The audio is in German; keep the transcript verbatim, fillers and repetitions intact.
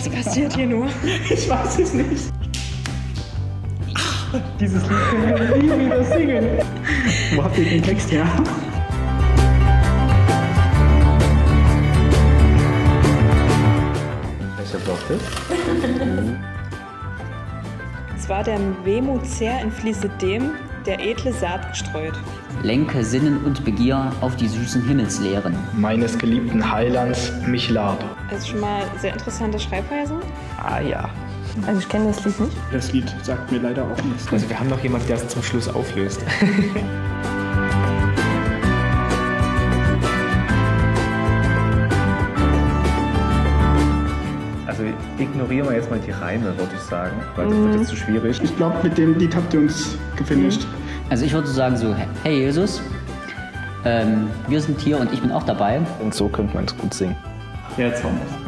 Was passiert hier nur? Ich weiß es nicht. Ach, dieses Lied können wir nie wieder singen. Wo habt ihr den Text her? Welcher Block ist? Es war der Wehmut sehr entfließe dem, der edle Saat gestreut. Lenke Sinnen und Begier auf die süßen Himmelslehren. Meines geliebten Heilands mich lade. Also schon mal sehr interessante Schreibweise. Ah ja. Also ich kenne das Lied nicht. Das Lied sagt mir leider auch nichts. Also wir haben noch jemanden, der es zum Schluss auflöst. Also ignorieren wir jetzt mal die Reime, würde ich sagen, weil das wird jetzt zu schwierig. Ich glaube, mit dem Lied habt ihr uns gefinisht. Also ich würde sagen so, hey Jesus, ähm, wir sind hier und ich bin auch dabei. Und so könnte man es gut singen. Jetzt haben wir es.